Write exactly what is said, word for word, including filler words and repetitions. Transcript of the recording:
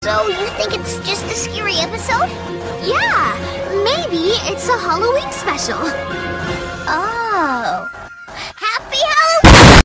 So you think it's just a scary episode? Yeah, maybe it's a Halloween special.